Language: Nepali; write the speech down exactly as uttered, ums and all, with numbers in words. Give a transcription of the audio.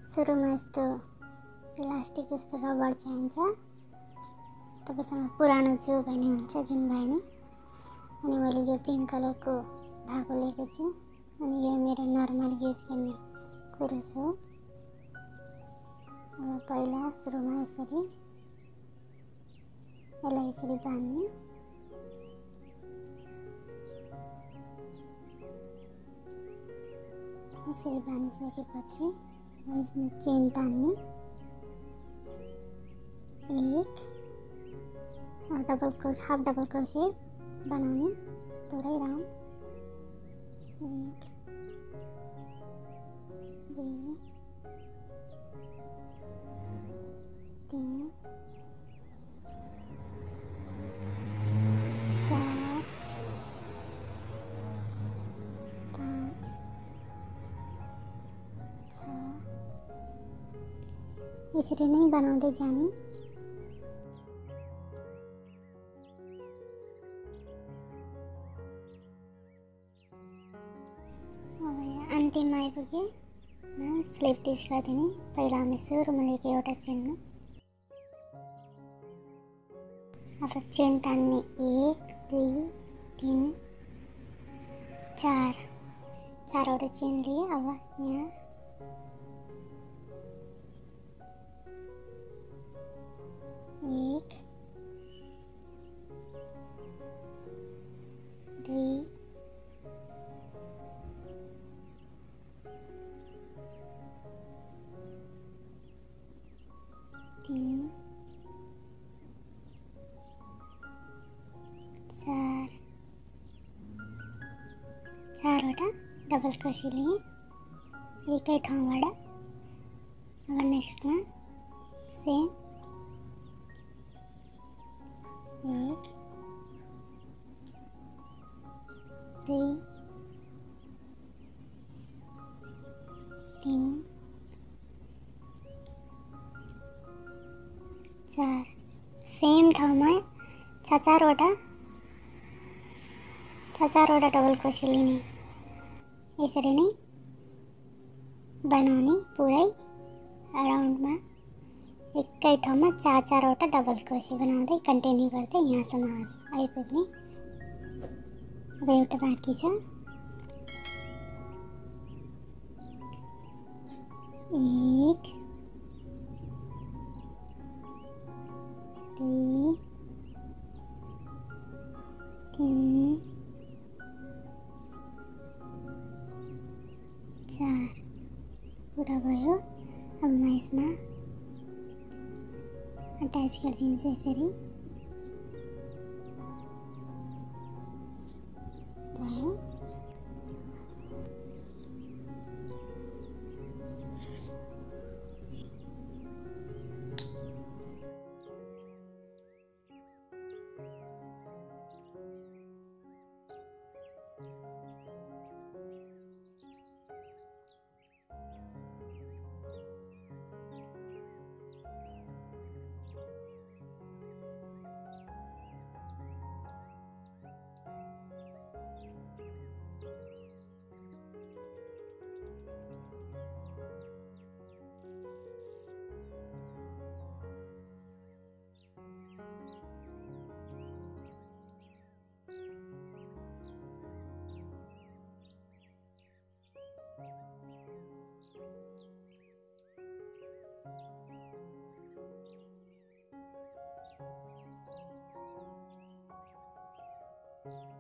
सुरुमा यस्तो इलास्टिक जस्तो रबर चाहिन्छ। तपाईसँग पुरानो जो भने हुन्छ जुन भने। अनि मैले यो पिङ्क कलरको धागो लिएको छु। अनि यो मेरो नर्मल युज गर्ने कुरुस हो। अब पहिला सुरुमा यसरी यसलाई यसरी बाँध्ने। यसरी बाँधिसकेपछि यसमा चेन तान्ने। एक double crochet half double crochet बनाउने पुरै राउन्ड। एक दुई तीन चार पाँच छ यसरी नै बनाउँदै जाने। अब यहाँ अन्तिममा आइपुगे स्लिप स्टिच गरिदिने। पहिला हामी सुरुमा लिएको एउटा चेनमा अब चेन तान्ने। एक दुई तीन चार चारवटा चेन लिए। अब यहाँ एक दुई तीन चार चारवटा डबल क्रोसेट लिए एकै ठाउँबाट। अब नेक्स्टमा सेम एक दुई तीन चार सेम ठाउँमा छ चारवटा छ चारवटा डबल क्रोसेट लिने। यसरी नै बनाउने पुरै राउन्डमा एकै ठाउँमा चार चारवटा डबल क्रोसेट बनाउँदै कन्टिन्यू गर्दै यहाँसम्म आइपुग्ने। अब एउटा बाँकी छ। एक दुई तीन चार पुरा भयो। अब म यसमा अट्याच गरिदिन्छु यसरी भयो। you